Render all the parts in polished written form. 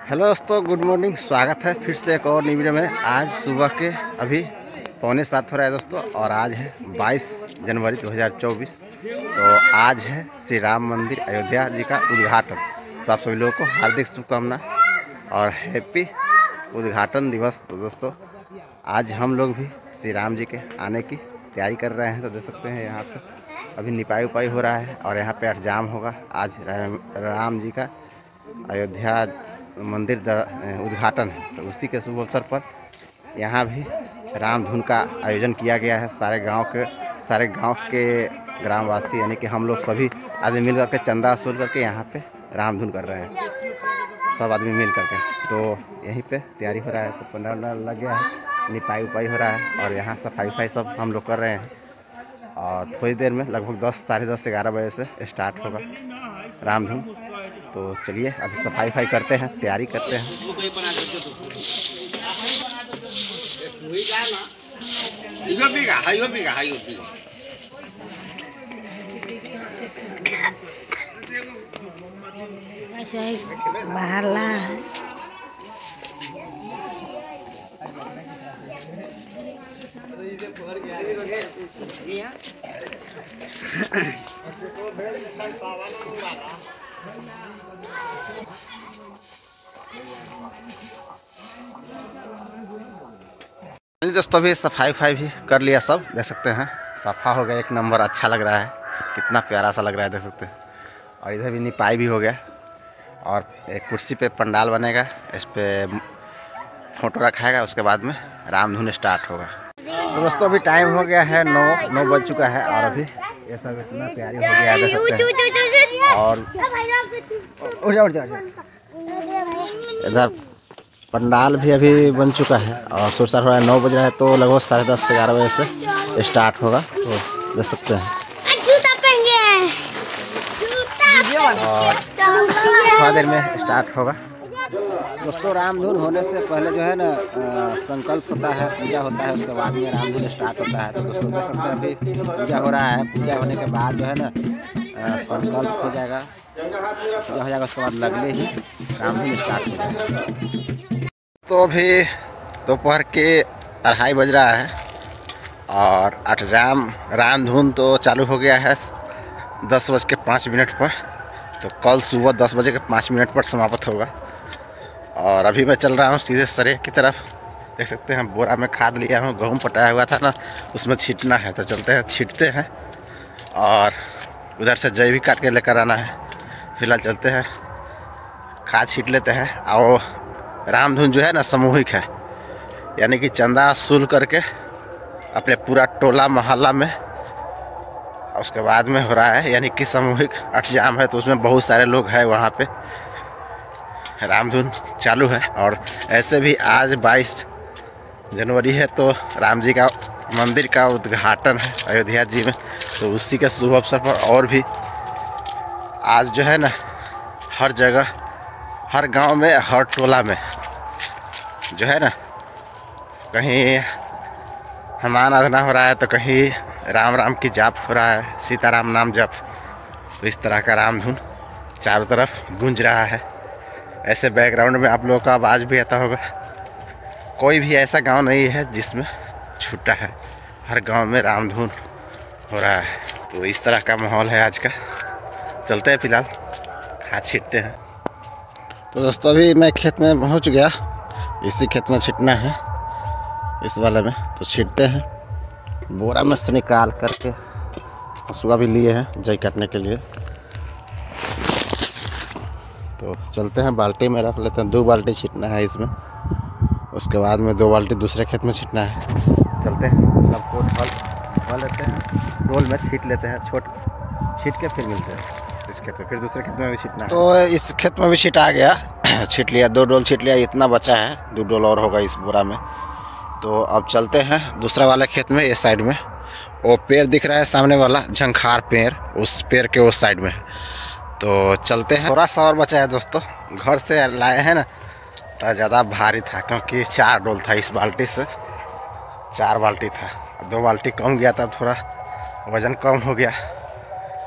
Hello दोस्तों, good morning. स्वागत है फिर से एक और नई वीडियो में। आज सुबह के अभी 6:45 हो रहा है दोस्तों, और आज है 22 जनवरी 2024। तो आज है श्री राम मंदिर अयोध्या जी का उद्घाटन। तो आप सभी लोगों को हार्दिक शुभकामना और हैप्पी उद्घाटन दिवस। तो दोस्तों आज हम लोग भी श्री राम जी के आने की तैयारी कर रहे हैं। तो देख सकते हैं यहाँ पे अभी निपाई उपाई हो रहा है और यहाँ पे अष्टजाम होगा। आज राम जी का अयोध्या मंदिर उद्घाटन है, तो उसी के शुभ अवसर पर यहाँ भी राम धुन का आयोजन किया गया है। सारे गांव के ग्रामवासी यानी कि हम लोग सभी आदमी मिल करके चंदा वसूल करके यहाँ पे राम धुन कर रहे हैं, सब आदमी मिल करके। तो यहीं पे तैयारी हो रहा है, तो पंडाल लग गया है, निपाई उपाई हो रहा है और यहाँ सफाई सब हम लोग कर रहे हैं। और थोड़ी देर में लगभग 10, साढ़े 10, 11 बजे से स्टार्ट होगा राम धुन। तो चलिए अभी सफाई करते हैं, तैयारी करते हैं। बाहरला दोस्तों भी सफाई भी कर लिया, सब देख सकते हैं सफा हो गया, एक नंबर। अच्छा लग रहा है, कितना प्यारा सा लग रहा है, देख सकते हैं। और इधर भी निपाई भी हो गया और एक कुर्सी पे पंडाल बनेगा, इस पे फोटो रखाएगा, उसके बाद में राम धुन स्टार्ट होगा। तो दोस्तों अभी टाइम हो गया है 9 बज चुका है और अभी ये सब इतना तैयारी हो गया है, देख सकते हैं। और इधर पंडाल भी अभी बन चुका है और सुरसार हो रहा है। 9 बज रहा है, तो लगभग 10:30 से 11 बजे से स्टार्ट होगा। तो देख सकते हैं और थोड़ा देर में स्टार्ट होगा। दोस्तों राम धुन होने से पहले जो है ना संकल्प होता है, पूजा होता है, उसके बाद में राम धुन स्टार्ट होता है। तो दोस्तों देख सकते हैं अभी पूजा हो रहा है। पूजा होने के बाद जो है ना संकल्प हो जाएगा, पूजा हो जाएगा, उसके बाद लगने ही राम धुन स्टार्ट हो जाएगा। तो अभी दोपहर के 2:30 बज रहा है और अष्टजाम राम धुन तो चालू हो गया है 10:05 पर। तो कल सुबह 10:05 पर समाप्त होगा। और अभी मैं चल रहा हूँ सीधे सरे की तरफ। देख सकते हैं बोरा में खाद लिया हूँ, गेहूँ पटाया हुआ था ना, उसमें छींटना है। तो चलते हैं, छींटते हैं और उधर से जई भी काट के लेकर आना है। फिलहाल चलते हैं, खाद छींट लेते हैं। और राम धुन जो है ना सामूहिक है, यानी कि चंदा वसूल करके अपने पूरा टोला मोहल्ला में उसके बाद में हो रहा है, यानी कि सामूहिक अष्टजाम है। तो उसमें बहुत सारे लोग हैं, वहाँ पे राम धुन चालू है। और ऐसे भी आज 22 जनवरी है, तो राम जी का मंदिर का उद्घाटन है अयोध्या जी में। तो उसी के शुभ अवसर पर और भी आज जो है ना हर जगह, हर गांव में, हर टोला में जो है ना कहीं हनुमान आराधना हो रहा है, तो कहीं राम राम की जाप हो रहा है, सीताराम नाम जप। तो इस तरह का राम धुन चारों तरफ गूंज रहा है। ऐसे बैकग्राउंड में आप लोगों का आवाज़ भी आता होगा। कोई भी ऐसा गांव नहीं है जिसमें छूटा है, हर गांव में राम धुन हो रहा है। तो इस तरह का माहौल है आज का। चलते हैं, फिलहाल खाद छींटते हैं। तो दोस्तों अभी मैं खेत में पहुंच गया, इसी खेत में छींटना है, इस वाले में। तो छींटते हैं, बोरा में से निकाल करके हंसुआ भी लिए हैं जई काटने के लिए। तो चलते हैं, बाल्टी में रख लेते हैं। 2 बाल्टी छींटना है इसमें, उसके बाद में 2 बाल्टी दूसरे खेत में छींटना है। चलते हैं, सबको धो लेते हैं, डोल में छींट लेते हैं, छींट के फिर मिलते हैं इस खेत में। फिर दूसरे खेत में भी छींटना है। तो इस खेत में भी छींटा आ गया, छींट लिया, 2 डोल छींट लिया, इतना बचा है, 2 डोल और होगा इस बोरा में। तो अब चलते हैं दूसरा वाला खेत में। ये साइड में वो पेड़ दिख रहा है सामने वाला, झंखार पेड़, उस पेड़ के उस साइड में। तो चलते हैं। थोड़ा सा और बचा है दोस्तों, घर से लाए हैं ना, तो ज़्यादा भारी था क्योंकि 4 डोल था, इस बाल्टी से 4 बाल्टी था। 2 बाल्टी कम गया, तब थोड़ा वज़न कम हो गया।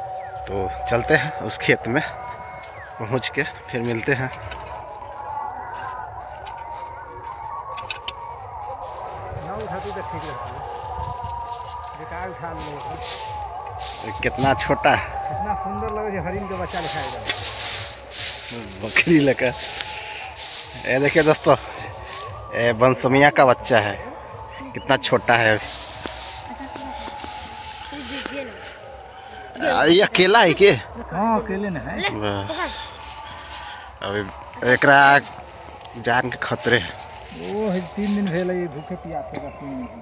तो चलते हैं उस खेत में, पहुंच के फिर मिलते हैं। ठीक रहती है। बेकार उठा लो। कितना छोटा है, कितना सुंदर लगे जो हरिन के बच्चा दिखाएगा। बकरी लेकर। ये देखिए दोस्तों, ये बंसमिया का बच्चा है, कितना छोटा है अभी। ये अकेला है के? हाँ अकेले न है। अभी एकरा जान के खतरे है। वो 3 दिन भेल है भूखे प्यासे का 3 दिन।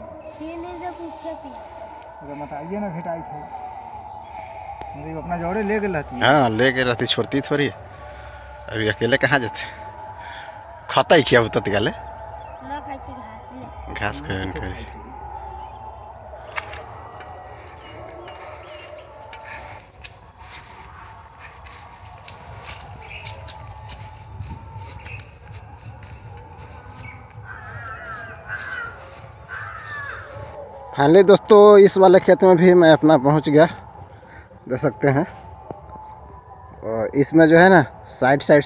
बताइए ना भेटाई थे मतलब अपना जोड़े ले गए रहती। हाँ ले गए रहती, छोड़ती थोड़ी। अभी अकेले कहाँ जाते, खाता ही किया होता तिगाले घास खाए। फाइनली दोस्तों इस वाले खेत में भी मैं अपना पहुंच गया, देख सकते हैं। और इसमें जो है ना साइड से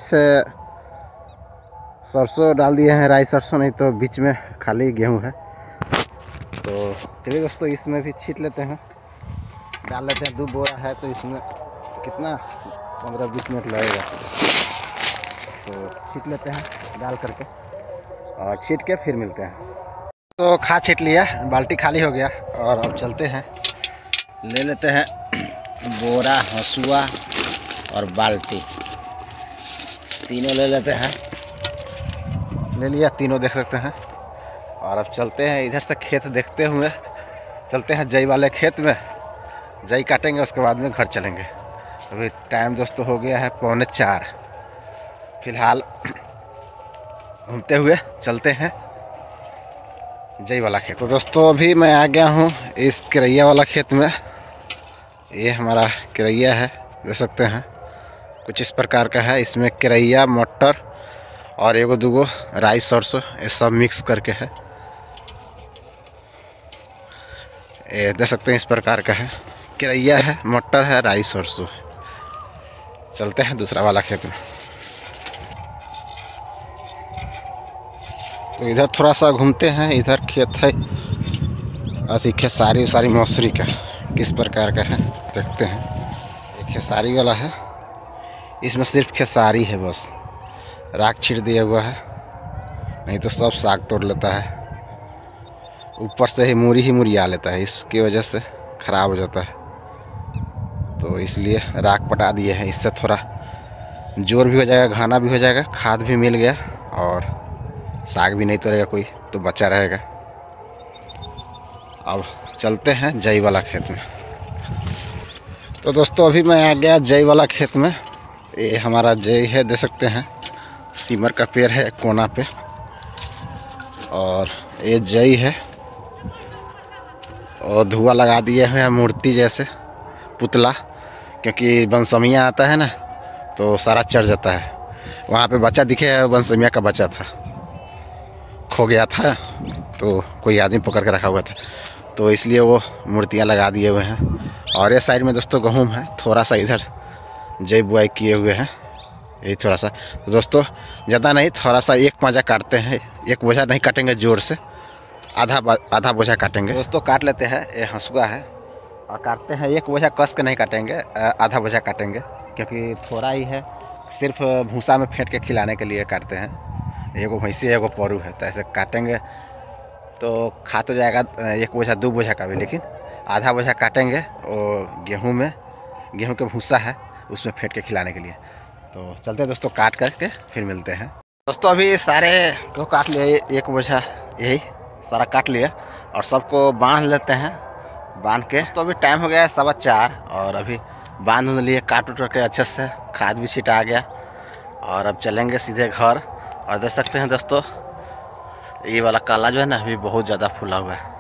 सरसों डाल दिए हैं, राई सरसों, नहीं तो बीच में खाली गेहूं है। तो चलिए दोस्तों इसमें भी छींट लेते हैं, डाल लेते हैं। 2 बोरा है तो इसमें कितना 15-20 मिनट लगेगा। तो छींट लेते हैं डाल करके, और छींट के फिर मिलते हैं। तो खाद छींट लिया, बाल्टी खाली हो गया, और अब चलते हैं। ले लेते हैं बोरा, हंसुआ और बाल्टी, तीनों ले लेते हैं। ले लिया तीनों, देख सकते हैं। और अब चलते हैं इधर से, खेत देखते हुए चलते हैं जई वाले खेत में। जई काटेंगे, उसके बाद में घर चलेंगे। अभी टाइम दोस्तों हो गया है 3:45। फिलहाल घूमते हुए चलते हैं जई वाला खेत। तो दोस्तों अभी मैं आ गया हूँ इस किरैया वाला खेत में। ये हमारा किरैया है, देख सकते हैं। कुछ इस प्रकार का है। इसमें किरैया, मटर और 1-2 राई सरसों, ये सब मिक्स करके है। ये देख सकते हैं इस प्रकार का है। किरैया है, मटर है, राई सरसों है। चलते हैं दूसरा वाला खेत में। तो इधर थोड़ा सा घूमते हैं। इधर खेत है अभी खेसारी मौसरी का, किस प्रकार का है देखते हैं। एक खेसारी वाला है, इसमें सिर्फ खेसारी है बस, राख छीट दिया हुआ है, नहीं तो सब साग तोड़ लेता है। ऊपर से ही मुरिया लेता है, इसकी वजह से ख़राब हो जाता है। तो इसलिए राख पटा दिए हैं, इससे थोड़ा जोर भी हो जाएगा, घाना भी हो जाएगा, खाद भी मिल गया, और साग भी नहीं तोड़ेगा कोई, तो बचा रहेगा। अब चलते हैं जई वाला खेत में। तो दोस्तों अभी मैं आ गया जई वाला खेत में। ये हमारा जई है, देख सकते हैं। सीमर का पेड़ है कोना पे, और ये जई है। और धुआं लगा दिए हुए हैं मूर्ति जैसे, पुतला, क्योंकि बंसमिया आता है ना तो सारा चढ़ जाता है। वहाँ पे बच्चा दिखे, बंसमिया का बच्चा था, खो गया था, तो कोई आदमी पकड़ के रखा हुआ था, तो इसलिए वो मूर्तियाँ लगा दिए हुए हैं। और ये साइड में दोस्तों गेहूँ है, थोड़ा सा इधर जई बुआई किए हुए हैं, ये थोड़ा सा। तो दोस्तों ज़्यादा नहीं, थोड़ा सा एक पांजा काटते हैं। एक बोझा नहीं काटेंगे जोर से, आधा बोझा काटेंगे। दोस्तों काट लेते हैं, ये हंसुआ है, और काटते हैं। एक बोझा कस के नहीं काटेंगे, आधा बोझा काटेंगे, क्योंकि थोड़ा ही है, सिर्फ भूसा में फेंट के खिलाने के लिए काटते हैं। एगो भैंसी है, एगो परू है, तो ऐसे काटेंगे तो खा तो जाएगा 1 बोझा 2 बोझा का भी, लेकिन आधा बोझा काटेंगे। और गेहूं के भूसा है, उसमें फेंट के खिलाने के लिए। तो चलते हैं दोस्तों, काट करके फिर मिलते हैं। दोस्तों अभी सारे को काट लिए, 1 बोझा यही सारा काट लिया, और सबको बांध लेते हैं। बांध के तो अभी टाइम हो गया है 4:15, और अभी बांध लिए काट उठ के अच्छे से। खाद भी छिटा गया, और अब चलेंगे सीधे घर। और देख सकते हैं दोस्तों, ये वाला काला जो है ना अभी बहुत ज़्यादा फूला हुआ है।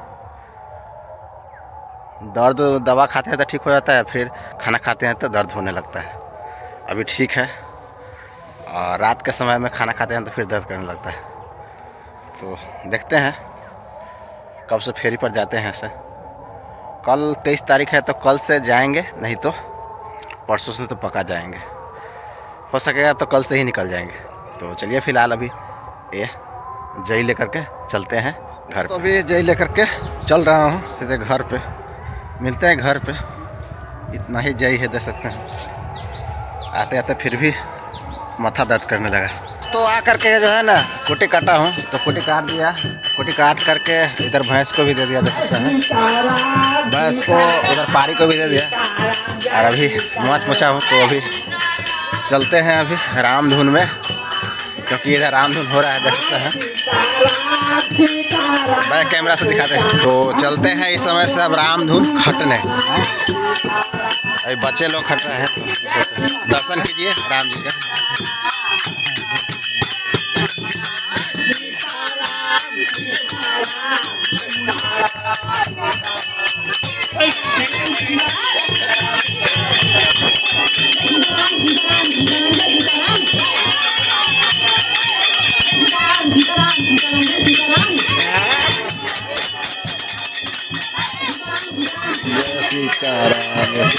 दर्द दवा खाते हैं तो ठीक हो जाता है, फिर खाना खाते हैं तो दर्द होने लगता है। अभी ठीक है, और रात के समय में खाना खाते हैं तो फिर दर्द करने लगता है। तो देखते हैं कब से फेरी पर जाते हैं। ऐसे कल 23 तारीख है, तो कल से जाएंगे, नहीं तो परसों से तो पक्का जाएंगे। हो सकेगा तो कल से ही निकल जाएंगे। तो चलिए फिलहाल अभी ये जई लेकर के चलते हैं घर। तो अभी जय लेकर के चल रहा हूँ सीधे घर पे, मिलते हैं घर पे। इतना ही जय है, दे सकते हैं। आते आते फिर भी माथा दर्द करने लगा। तो आ करके जो है ना कुटी काटा हूँ, तो कुटी काट दिया। कुटी काट करके इधर भैंस को भी दे दिया, दे सकते हैं। भैंस को उधर पारी को भी दे दिया। और अभी माछ मुछा हूँ, तो अभी चलते हैं अभी रामधुन में, क्योंकि इधर रामधुन हो रहा है, देख सकते हैं। बैक कैमरा से दिखाते हैं। तो चलते हैं इस समय से अब रामधुन खटने। अभी बच्चे लोग खट रहे हैं, तो दर्शन कीजिए राम जी का। सीताराम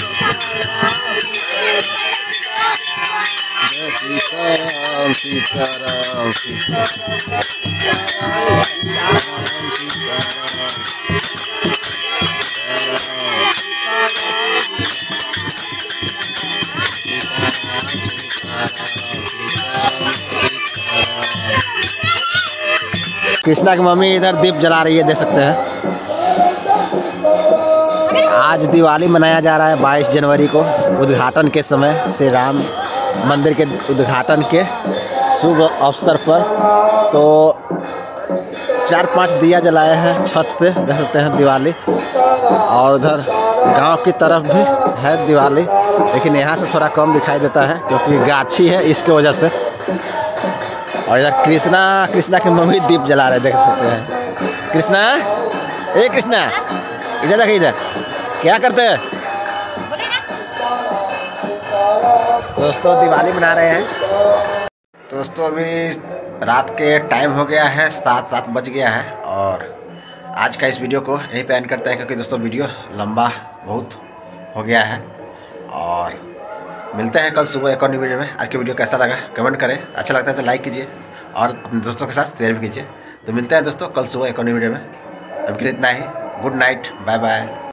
सीताराम सीताराम कृष्णा की मम्मी इधर दीप जला रही है, देख सकते हैं। आज दिवाली मनाया जा रहा है 22 जनवरी को, उद्घाटन के समय, श्री राम मंदिर के उद्घाटन के शुभ अवसर पर। तो 4-5 दिया जलाए हैं छत पे, देख सकते हैं दिवाली। और उधर गांव की तरफ भी है दिवाली, लेकिन यहाँ से थोड़ा कम दिखाई देता है क्योंकि गाछी है, इसके वजह से। और इधर कृष्णा की मम्मी दीप जला रहे, देख सकते हैं। कृष्णा, ए कृष्णा, इधर देख, इधर क्या करते हैं दोस्तों? दिवाली मना रहे हैं दोस्तों। अभी रात के टाइम हो गया है, 7 बज गया है। और आज का इस वीडियो को यहीं पे एंड करते हैं, क्योंकि दोस्तों वीडियो लंबा बहुत हो गया है। और मिलते हैं कल सुबह एक और वीडियो में। आज की वीडियो कैसा लगा कमेंट करें, अच्छा लगता है तो लाइक कीजिए और अपने दोस्तों के साथ शेयर भी कीजिए। तो मिलते हैं दोस्तों कल सुबह एक और वीडियो में। अभी के लिए इतना ही। Good night, bye bye.